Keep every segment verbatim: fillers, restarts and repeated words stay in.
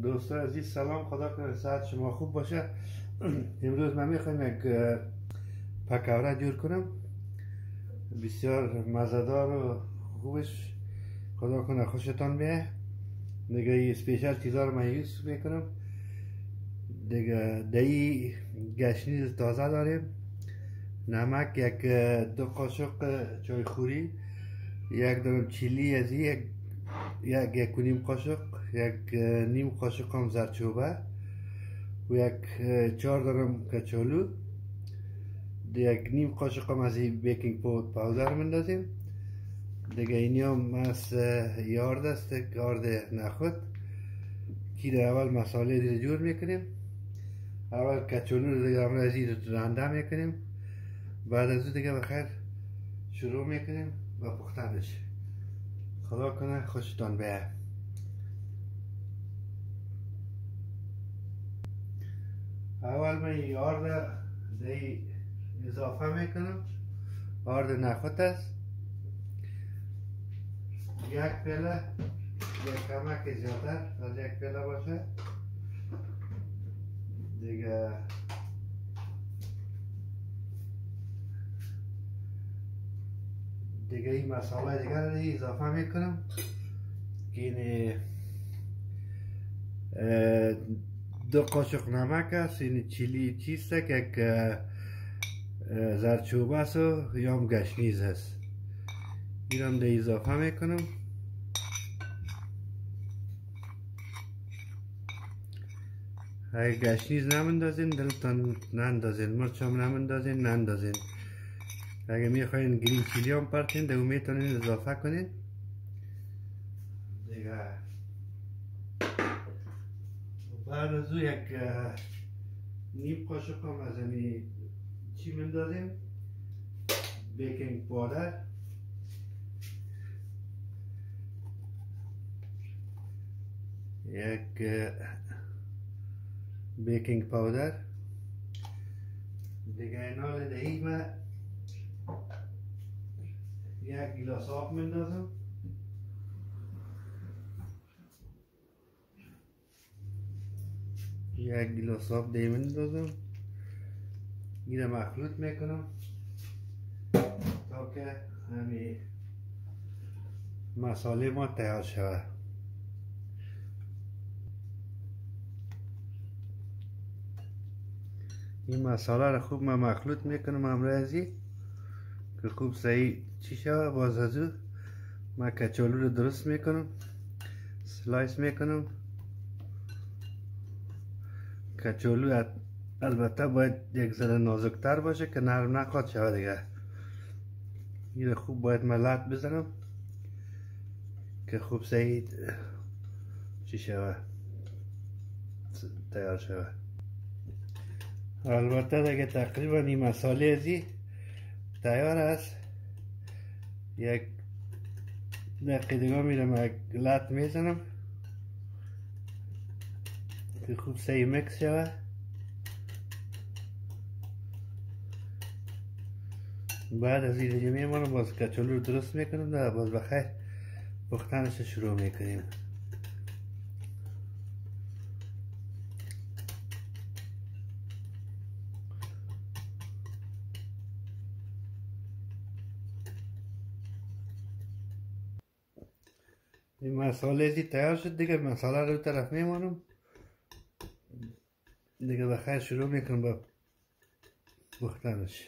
دوستان عزیز سلام، خدا کنه ساعت شما خوب باشه. امروز من میخوایم یک پکوره جور کنم، بسیار مزه‌دار و خوبش. خدا کنه خوشتان بیه. دیگه این اسپیشال چیزا رو من یوز میکنم. دیگه دهی گشنیز تازه داریم، نمک یک دو قاشق چای خوری، یک دانه چیلی از یک یک یک و نیم قاشق، یک نیم قاشق هم زردچوبه و یک چهار دانه کچالو، یک نیم قاشق هم از بیکینگ پاودر مندازیم. دیگه اینی هم از یارد است، یارد نخود که اول مساله دیگه جور میکنیم. اول کچالو رو دیگه امروز از رنده میکنیم، بعد از اون دیگه بخیر شروع میکنیم و پختنش. خدا کنه خوشتان بیه. اول من یارد دی اضافه میکنم. یارد نخود است، یک پیله، یک کمک زیادتر از یک پیله باشه دیگه. دیگه این مساله دیگر رو اضافه میکنم که این دو قاشق نمک است، این چیلی چیست که یک زردچوبه است و یا هم گشنیز است. این هم ده اضافه میکنم. اگه گشنیز نمندازین دلتان نندازین، مرچ هم نمندازین نندازین. اگه میخواین گرین چیلی هم پرتین ده میتونین اضافه کنین دیگه. بعد از او یک نیم قاشق هم از این چی مندازیم، بیکینگ پاودر. یک بیکینگ پاودر دیگه. اینا رو دهی من یک گلاس آب مندازم. یک گلاس آب ده مندازم. این رو مخلوط میکنم تا که همین مساله ما تیار شود. این مساله رو خوب من مخلوط میکنم امروزی که خوب صحیح چی شود. باز از او من کچالو رو درست میکنم، سلایس میکنم. کچالو البته باید یک ذره نازکتر باشه که نرم نخواد شود دیگه. این رو خوب باید ملت بزنم که خوب صحیح چی شود، تیار شود. البته دیگه تقریبا این مساله ازی تیار است. یک دقیقه دیگه میرم یک لط میزنم که خوب صحیح مکس شود. بعد از این دیگه میمانم باز کچالو رو درست میکنم و باز بخیر پختنش شروع میکنیم. این مساله ازی تیار شد دیگه. مساله رو طرف میمانم دیگه بخیر شروع میکنم با پختنش.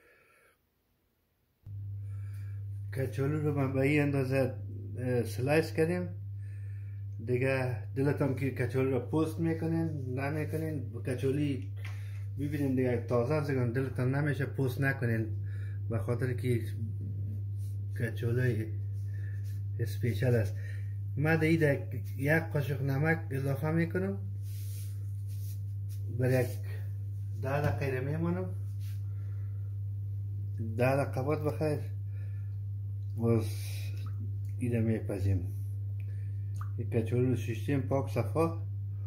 کچالو رو من به این اندازه سلایس کردیم دیگه. دلتان که کچالو رو پوست میکنین نمیکنین، کچالی ببینین دیگه تازه است، دلتان نمیشه پوست نکنین به خاطر که کچالو اسپیشال است. من دیگه یک قاشق نمک اضافه میکنم، بر یک ده دقیقه میمانم. ده دقیقه بعد بخیر باز ایده میپزیم. یک کچالو شیشتیم پاک صفا،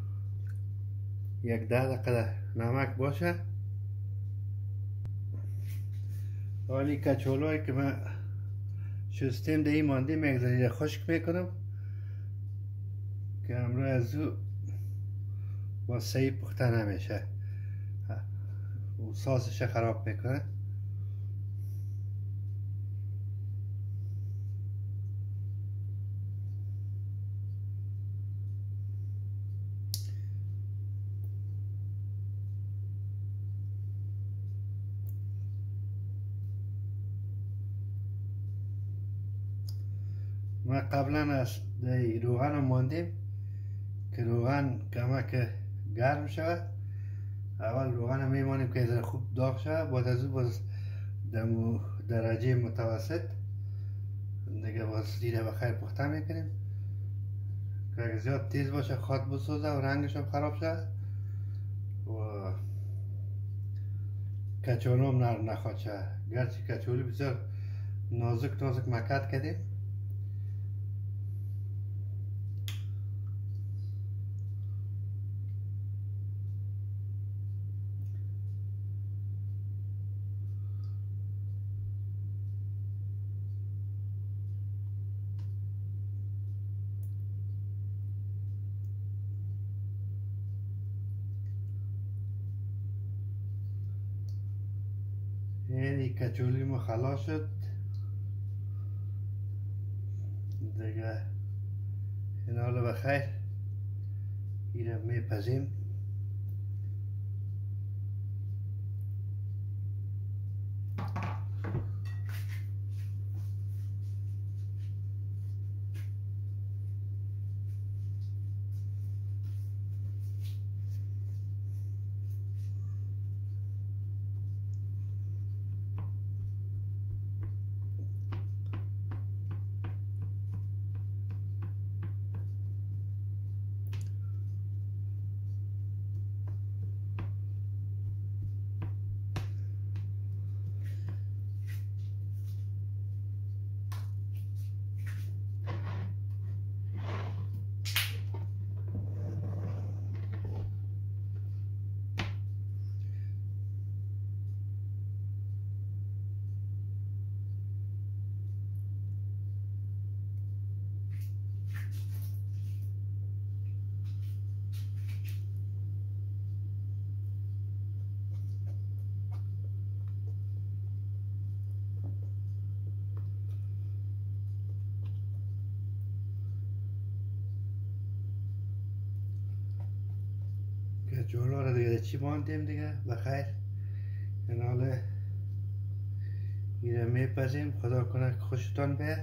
یک ده دقیقه نمک باشه. حالی کچالوهایی که من شستیم ده مانده میگذاریم خشک میکنم که امروز از او با صحیح پخته نمیشه و ساسش خراب میکنه. ما قبلا از روغن رو ماندیم که روغن کمک گرم شود. اول روغن رو میمانیم که از خوب داغ شود، بعد از او باز دم درجه متوسط دیگه باز دیره بخیر پخته میکنیم که اگه زیاد تیز باشه خاط بسوزه و رنگش هم خراب شود و کچولو هم نرم نخواد شود. گرچه کچولی بسیار نازک نازک مکت کردیم. یعنی کچولی ما خلاص شد دیگه. این حالا بخیر اینو میپزیم. کچولا رو دیگه چی ماندیم دیگه بخیر. این حالا اینو میپزیم. خدا کنه خوشتان به.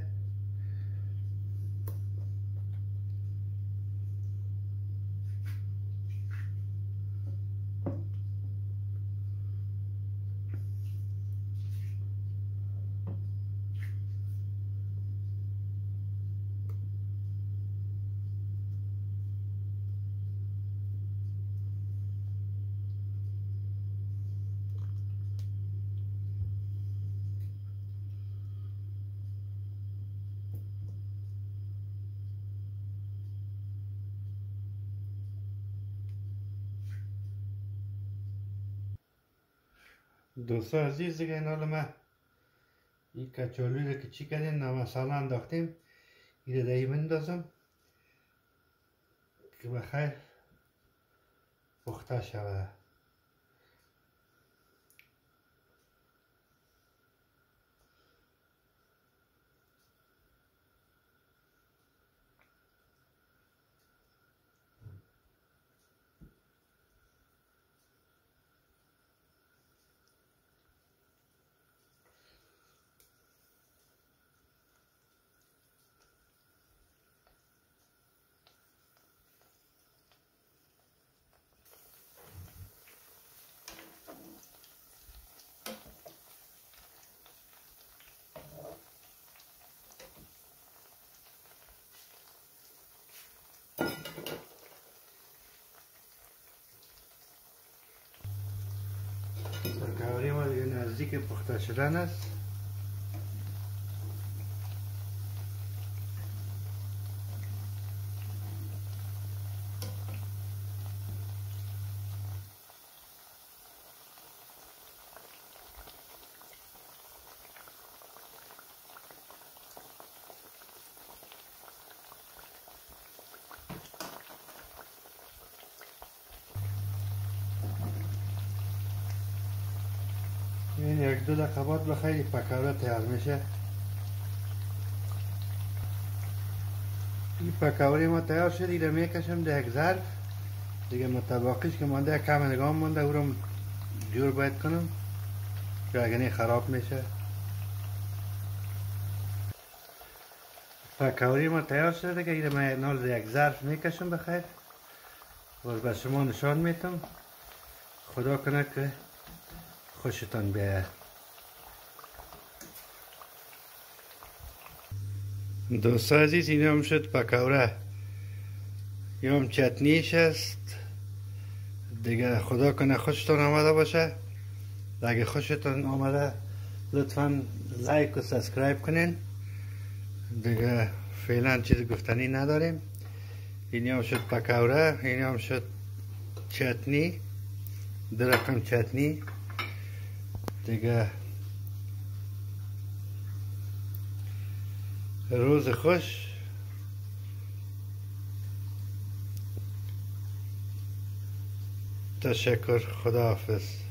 دوستان عزیز دیگه این حالا ما این کچولی رو که چی کردیم نمک مساله انداختیم. این رو دهی بندازم که بخیر پخته شود. ترکاوری ما دیگه نزدیک پخته شدن است. این یک دو دقیقه بعد بخیر پکوره تیار میشه. این پکوره ما تیار شد، این رو میکشم در یک ظرف دیگه. متباقیش که مانده کم نگاه مانده، او رو جور باید کنم که اگه نه خراب میشه. پکوره ما تیار شده دیگه. این رو من نال در یک ظرف میکشم بخیر. باز به شما نشان میتم. خدا کنه که خوشتان بیاید. دوستا عزیز، این هم شد پکوره. این هم چتنیش است دیگه. خدا کنه خوشتان آمده باشه. اگه خوشتان آمده لطفا لایک و سابسکرایب کنین دیگه. فعلا چیز گفتنی نداریم. این هم شد پکوره، این هم شد چتنی، دو رقم چتنی دیگه. روز خوش. تشکر. خداحافظ.